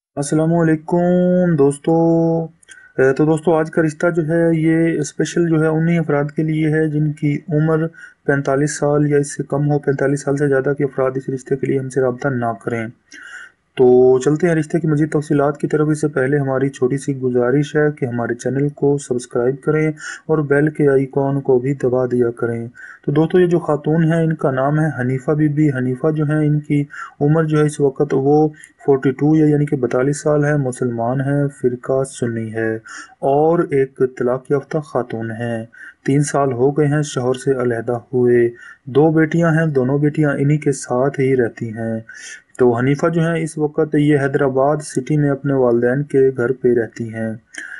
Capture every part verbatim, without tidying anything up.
अस्सलामुअलैकुम दोस्तों। अ, तो दोस्तों आज का रिश्ता जो है ये स्पेशल जो है उन्हीं अफराद के लिए है जिनकी उम्र पैंतालीस साल या इससे कम हो। पैंतालीस साल से ज़्यादा के अफराद इस रिश्ते के लिए हमसे रब्ता ना करें। तो चलते हैं रिश्ते की मज़ीद तफसीलात की तरफ। इससे पहले हमारी छोटी सी गुजारिश है कि हमारे चैनल को सब्सक्राइब करें और बेल के आइकॉन को भी दबा दिया करें। तो दोस्तों ये जो खातून है इनका नाम है हनीफ़ा बीबी। हनीफ़ा जो है इनकी उम्र जो है इस वक्त वो फोर्टी टू या यानी कि बतालीस साल है। मुसलमान है, फ़िरका सुन्नी है और एक तलाक याफ्ता खातून है। तीन साल हो गए हैं शौहर से अलहदा हुए। दो बेटियां हैं, दोनों बेटियां इन्हीं के साथ ही रहती हैं। तो हनीफा जो है इस वक्त ये हैदराबाद सिटी में अपने वालिदैन के घर पे रहती हैं।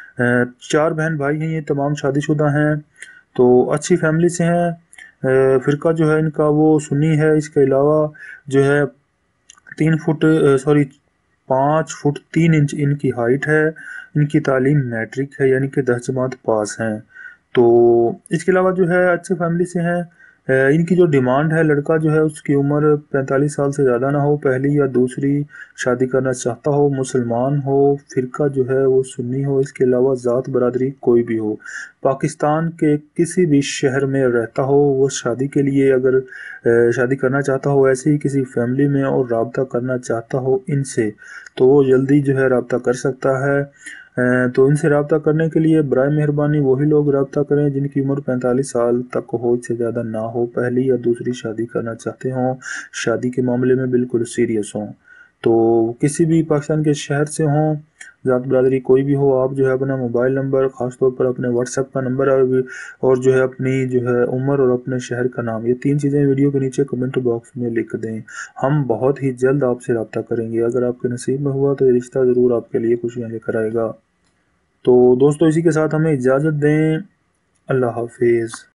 अ, चार बहन भाई हैं, ये तमाम शादीशुदा हैं। तो अच्छी फैमिली से हैं। अ, फ़िरका जो है इनका वो सुन्नी है। इसके अलावा जो है तीन फुट सॉरी पाँच फुट तीन इंच इनकी हाइट है। इनकी तालीम मैट्रिक है यानी कि दस जमात पास हैं। तो इसके अलावा जो है अच्छे फैमिली से हैं। अ, इनकी जो डिमांड है लड़का जो है उसकी उम्र पैंतालीस साल से ज़्यादा ना हो, पहली या दूसरी शादी करना चाहता हो, मुसलमान हो, फ़िरका जो है वो सुन्नी हो। इसके अलावा ज़ात बरादरी कोई भी हो, पाकिस्तान के किसी भी शहर में रहता हो, वो शादी के लिए अगर अ, शादी करना चाहता हो ऐसे ही किसी फैमिली में और रब्ता करना चाहता हो इनसे, तो वो जल्दी जो है रब्ता कर सकता है। अ, तो इनसे रब्ता करने के लिए बराए मेहरबानी वही लोग रब्ता करें जिनकी उम्र पैंतालीस साल तक हो, इससे ज़्यादा ना हो, पहली या दूसरी शादी करना चाहते हों, शादी के मामले में बिल्कुल सीरियस हों। तो किसी भी पाकिस्तान के शहर से हों, ज़ात बरादरी कोई भी हो, आप जो है अपना मोबाइल नंबर, ख़ास तौर पर अपने व्हाट्सएप का नंबर और और जो है अपनी जो है उम्र और अपने शहर का नाम, ये तीन चीज़ें वीडियो के नीचे कमेंट बॉक्स में लिख दें। हम बहुत ही जल्द आपसे रब्ता करेंगे। अगर आपके नसीब में हुआ तो ये रिश्ता ज़रूर आपके लिए खुशियाँ लेकर आएगा। तो दोस्तों इसी के साथ हमें इजाज़त दें। अल्लाह हाफिज़।